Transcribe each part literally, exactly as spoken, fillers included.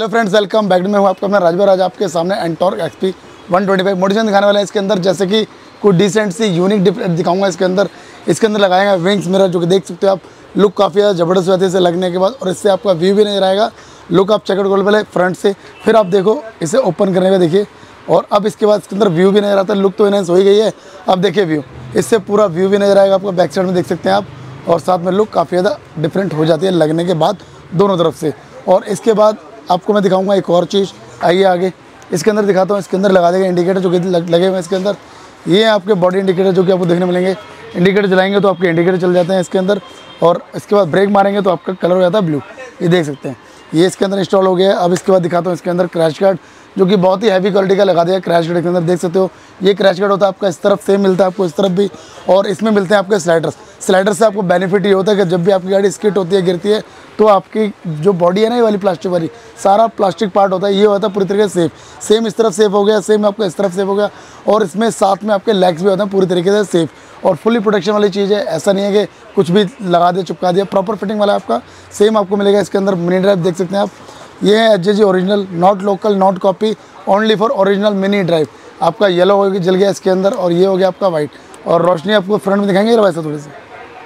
Hello friends, welcome back. मैं हूँ आपका अपना राजभर। आज आपके सामने Ntorq XP one twenty five modification दिखाने वाला है। इसके अंदर जैसे कि कुछ डिसेंट सी यूनिक दिखाऊंगा। इसके अंदर इसके अंदर लगाएंगे विंग्स मिरर, जो कि देख सकते हो आप। लुक काफ़ी ज़्यादा ज़बरदस्त रहती है इसे लगने के बाद, और इससे आपका व्यू भी नजर आएगा। लुक आप चेकआउट कर पहले फ्रंट से, फिर आप देखो इसे ओपन करने का देखिए, और अब इसके बाद इसके अंदर व्यू भी नजर आता है। लुक तो इन्हें हो ही गई है, अब देखिए व्यू, इससे पूरा व्यू भी नजर आएगा आपको। बैक साइड में देख सकते हैं आप, और साथ में लुक काफ़ी ज़्यादा डिफरेंट हो जाती है लगने के बाद दोनों तरफ से। और इसके बाद आपको मैं दिखाऊंगा एक और चीज़। आइए आगे इसके अंदर दिखाता हूँ। इसके अंदर लगा देगा इंडिकेटर जो कि लगे हुए हैं इसके अंदर। ये हैं आपके बॉडी इंडिकेटर जो कि आपको देखने मिलेंगे। इंडिकेटर जलाएंगे तो आपके इंडिकेटर चल जाते हैं इसके अंदर, और इसके बाद ब्रेक मारेंगे तो आपका कलर हो जाता है ब्लू। ये देख सकते हैं, ये इसके अंदर इंस्टॉल हो गया है। अब इसके बाद दिखाता हूँ इसके अंदर क्रैश गार्ड, जो कि बहुत ही हैवी क्वालिटी का लगा दिया है। क्रैश गार्ड के अंदर देख सकते हो, ये क्रैश गार्ड होता है आपका इस तरफ सेम मिलता है आपको, इस तरफ भी, और इसमें मिलते हैं आपके स्लाइडर्स। स्लाइडर से आपको बेनिफिट ये होता है कि जब भी आपकी गाड़ी स्किट होती है, गिरती है, तो आपकी जो बॉडी है ना, ये वाली प्लास्टिक वाली, सारा प्लास्टिक पार्ट होता है, ये होता है पूरी तरीके से सेफ। सेम इस तरफ सेफ हो गया, सेम आपका इस तरफ सेफ हो गया, और इसमें साथ में आपके लेग्स भी होते हैं पूरी तरीके से सेफ, और फुली प्रोटेक्शन वाली चीज़ है। ऐसा नहीं है कि कुछ भी लगा दिया चिपका दिया, प्रॉपर फिटिंग वाला आपका सेम आपको मिलेगा। इसके अंदर मिनी ड्राइव देख सकते हैं आप, ये है H J G original, not local, not copy, only for original mini drive. आपका येलो हो गया, जल गया इसके अंदर, और ये हो गया आपका वाइट। और रोशनी आपको फ्रंट में दिखाएंगे वैसा थोड़ी सी,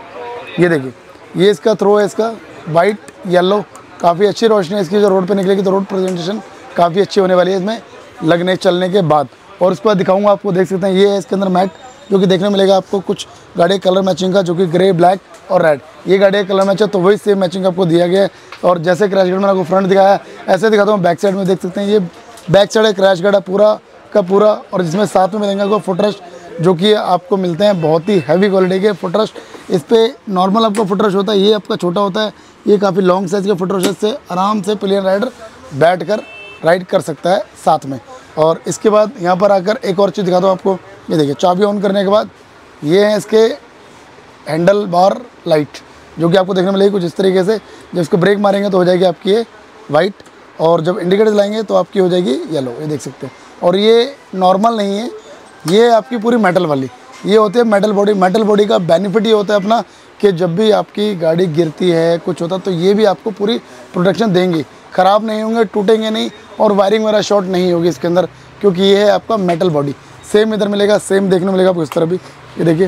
ये देखिए, ये इसका थ्रो है, इसका वाइट येलो, काफ़ी अच्छी रोशनी है इसकी। जो रोड पे निकलेगी तो रोड प्रेजेंटेशन काफ़ी अच्छी होने वाली है इसमें लगने चलने के बाद। और उसके बाद दिखाऊंगा आपको, देख सकते हैं ये है इसके अंदर मैट, जो कि देखने मिलेगा आपको कुछ गाड़ी कलर मैचिंग का, जो कि ग्रे, ब्लैक और रेड। ये गाड़ी कलर मैच है, तो वही सेम मैचिंग आपको दिया गया है। और जैसे क्रैश गार्ड में आपको फ्रंट दिखाया, ऐसे दिखाता हूँ बैक साइड में। देख सकते हैं ये बैक साइड है, क्रैश गार्ड है पूरा का पूरा, और जिसमें साथ में मिलेंगे आपको फुटरेस्ट, जो कि आपको मिलते हैं बहुत ही हैवी क्वालिटी के फुटरेस्ट। इस पर नॉर्मल आपका फुटरेस्ट होता है, ये आपका छोटा होता है, ये काफ़ी लॉन्ग साइज़ के फुटरेस्ट से आराम से प्लेन राइडर बैठ कर राइड कर सकता है साथ में। और इसके बाद यहाँ पर आकर एक और चीज़ दिखाता हूँ आपको। ये देखिए, चाबी ऑन करने के बाद ये है इसके हैंडल बार लाइट, जो कि आपको देखने मिलेगी कुछ इस तरीके से। जब इसको ब्रेक मारेंगे तो हो जाएगी आपकी ये वाइट, और जब इंडिकेटर चलाएंगे तो आपकी हो जाएगी येलो। ये देख सकते हैं, और ये नॉर्मल नहीं है, ये आपकी पूरी मेटल वाली, ये होती है मेटल बॉडी। मेटल बॉडी का बेनिफिट ये होता है अपना कि जब भी आपकी गाड़ी गिरती है, कुछ होता है, तो ये भी आपको पूरी प्रोटेक्शन देंगी, ख़राब नहीं होंगे, टूटेंगे नहीं, और वायरिंग वगैरह शॉर्ट नहीं होगी इसके अंदर, क्योंकि ये है आपका मेटल बॉडी। सेम इधर मिलेगा, सेम देखने मिलेगा आपको इस तरह भी। ये देखिए,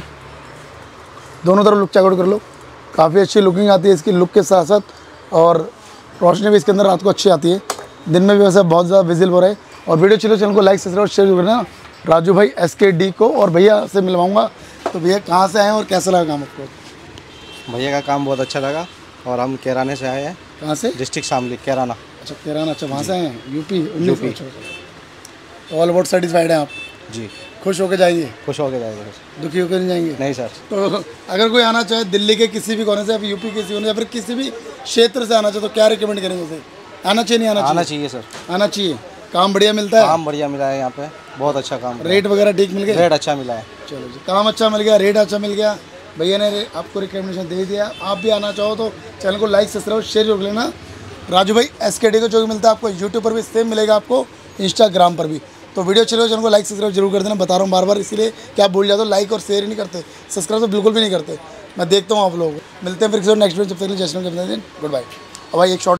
दोनों तरफ लुक चेकआउट कर लो, काफ़ी अच्छी लुकिंग आती है इसकी लुक के साथ साथ, और रोशनी भी इसके अंदर रात को अच्छी आती है, दिन में भी वैसे बहुत ज़्यादा विजिबल हो रहा है। और वीडियो चलो चैनल को लाइक सब्सक्राइब शेयर करना राजू भाई एस के डी को। और भैया से मिलवाऊंगा, तो भैया कहाँ से आए हैं और कैसा लगा काम आपको? भैया का काम बहुत अच्छा लगा, और हम कैराने से आए हैं। कहाँ से? डिस्ट्रिक्ट शामली, कैराना। अच्छा, कैराना, अच्छा वहाँ से आए हैं, UP UP all about satisfied हैं आप? जी। खुश होकर जाएंगे? खुश होकर जाएंगे, दुखी होकर नहीं जाएंगे? नहीं सर। तो अगर कोई आना चाहे दिल्ली के किसी भी कोने से, आप यूपी किसी कोने, या फिर किसी भी क्षेत्र से आना चाहे, तो क्या रिकमेंड करेंगे उसे? आना चाहिए नहीं आना चाहिए? आना चाहिए सर, आना चाहिए। काम बढ़िया मिलता है? काम बढ़िया मिला है यहाँ पे, बहुत अच्छा काम। रेट वगैरह ठीक मिल गया? रेट अच्छा मिला है। चलो जी, काम अच्छा मिल गया, रेट अच्छा मिल गया, भैया ने आपको रिकमेंडेशन दे दिया। आप भी आना चाहो तो चैनल को लाइक सब्सक्राइब शेयर कर लेना। राजू भाई एस के डी को, जो भी मिलता है आपको यूट्यूब पर भी सेम मिलेगा, आपको इंस्टाग्राम पर भी। तो वीडियो चलो, चैनल को लाइक सब्सक्राइब जरूर कर देना, बता रहा हूँ बार बार, इसीलिए क्या भूल जाते हो, लाइक और शेयर ही नहीं करते, सब्सक्राइब तो बिल्कुल भी नहीं करते। मैं देखता हूँ आप लोग। मिलते हैं फिर नेक्स्ट वीडियो, जब तक जैसे गुड बाय। अब भाई एक शॉर्ट